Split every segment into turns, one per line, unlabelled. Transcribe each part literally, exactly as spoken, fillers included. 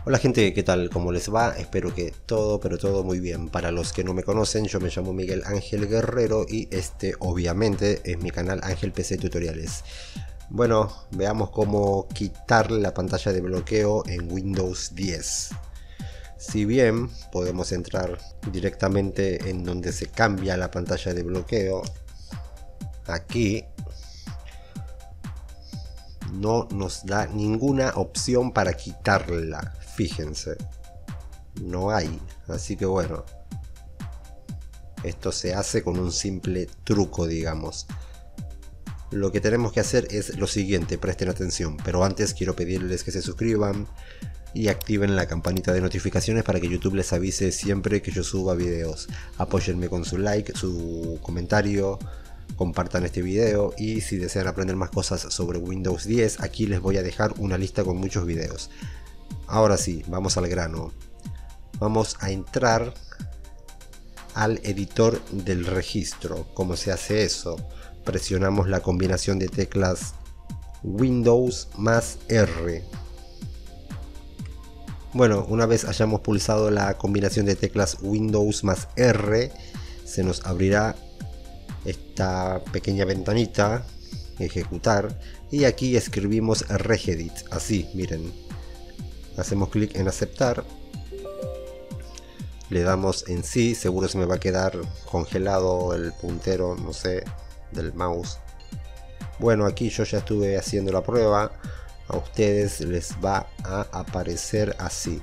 Hola gente, ¿qué tal? ¿Cómo les va? Espero que todo, pero todo muy bien. Para los que no me conocen, yo me llamo Miguel Ángel Guerrero y este obviamente es mi canal Ángel P C Tutoriales. Bueno, veamos cómo quitar la pantalla de bloqueo en Windows diez. Si bien podemos entrar directamente en donde se cambia la pantalla de bloqueo, aquí no nos da ninguna opción para quitarla. Fíjense, no hay, así que bueno, esto se hace con un simple truco, digamos. Lo que tenemos que hacer es lo siguiente, presten atención, pero antes quiero pedirles que se suscriban y activen la campanita de notificaciones para que YouTube les avise siempre que yo suba videos. Apóyenme con su like, su comentario, compartan este video y si desean aprender más cosas sobre Windows diez, aquí les voy a dejar una lista con muchos videos. Ahora sí, vamos al grano. Vamos a entrar al editor del registro. ¿Cómo se hace eso? Presionamos la combinación de teclas Windows más R. Bueno, una vez hayamos pulsado la combinación de teclas Windows más R, se nos abrirá esta pequeña ventanita, ejecutar, y aquí escribimos regedit, así, miren. Hacemos clic en aceptar, le damos en sí, seguro se me va a quedar congelado el puntero, no sé, del mouse. Bueno, aquí yo ya estuve haciendo la prueba, a ustedes les va a aparecer así.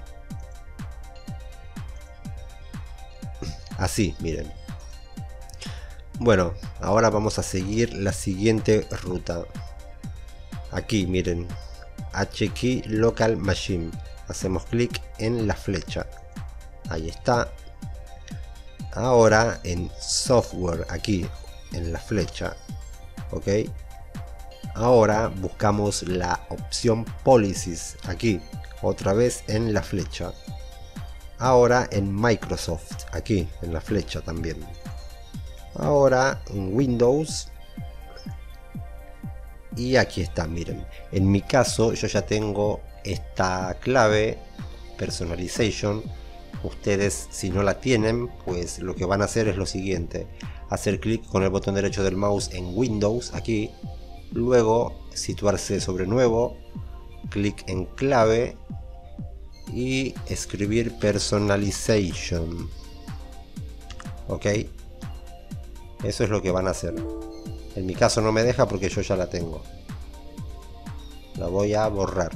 Así, miren. Bueno, ahora vamos a seguir la siguiente ruta. Aquí, miren. H-Key Local Machine. Hacemos clic en la flecha. Ahí está. Ahora en Software, aquí, en la flecha. Ok. Ahora buscamos la opción Policies. Aquí, otra vez en la flecha. Ahora en Microsoft. Aquí, en la flecha también. Ahora en Windows. Y aquí está, miren. En mi caso yo ya tengo esta clave Personalization. Ustedes, si no la tienen, pues lo que van a hacer es lo siguiente: hacer clic con el botón derecho del mouse en Windows, aquí, luego situarse sobre nuevo, clic en clave y escribir Personalization. Ok, eso es lo que van a hacer. En mi caso no me deja porque yo ya la tengo. La voy a borrar.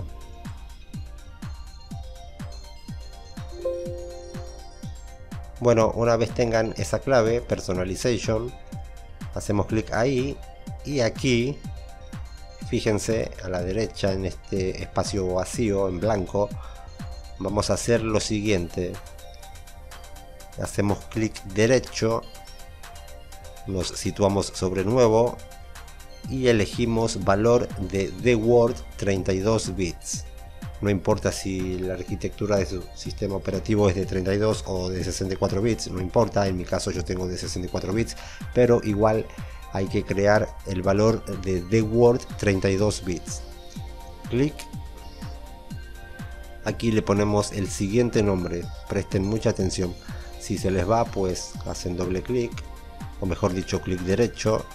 Bueno, una vez tengan esa clave, Personalization, hacemos clic ahí y aquí, fíjense a la derecha en este espacio vacío en blanco, vamos a hacer lo siguiente. Hacemos clic derecho, nos situamos sobre nuevo y elegimos valor de The Word treinta y dos bits. No importa si la arquitectura de su sistema operativo es de treinta y dos o de sesenta y cuatro bits, no importa, en mi caso yo tengo de sesenta y cuatro bits, pero igual hay que crear el valor de The Word treinta y dos bits. Clic. Aquí le ponemos el siguiente nombre, presten mucha atención. Si se les va, pues hacen doble clic, o mejor dicho, clic derecho,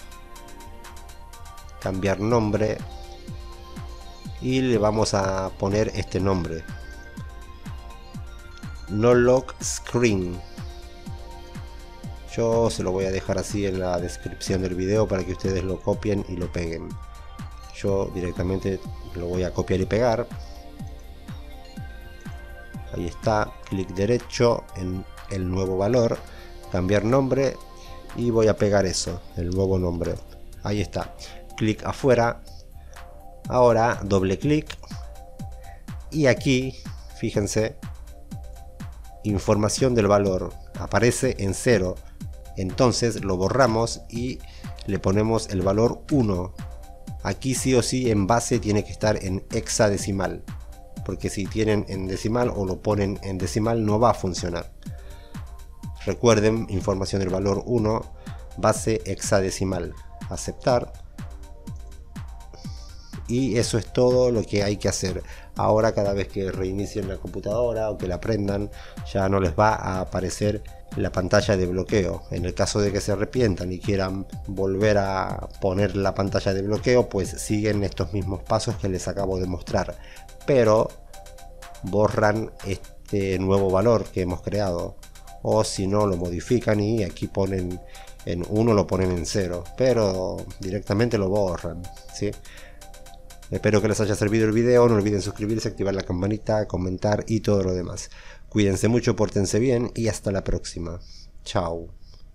cambiar nombre y le vamos a poner este nombre: No Lock Screen. Yo se lo voy a dejar así en la descripción del video para que ustedes lo copien y lo peguen. Yo directamente lo voy a copiar y pegar. Ahí está, clic derecho en el nuevo valor, cambiar nombre y voy a pegar eso, el nuevo nombre. Ahí está, clic afuera. Ahora doble clic y aquí, fíjense, información del valor aparece en cero. Entonces lo borramos y le ponemos el valor uno. Aquí sí o sí en base tiene que estar en hexadecimal, porque si tienen en decimal o lo ponen en decimal no va a funcionar. Recuerden, información del valor uno, base hexadecimal. Aceptar. Y eso es todo lo que hay que hacer. Ahora cada vez que reinicien la computadora o que la prendan, ya no les va a aparecer la pantalla de bloqueo. En el caso de que se arrepientan y quieran volver a poner la pantalla de bloqueo, pues siguen estos mismos pasos que les acabo de mostrar, pero borran este nuevo valor que hemos creado, o si no lo modifican y aquí ponen en uno, lo ponen en cero, pero directamente lo borran, ¿sí? Espero que les haya servido el video. No olviden suscribirse, activar la campanita, comentar y todo lo demás. Cuídense mucho, pórtense bien y hasta la próxima. Chao.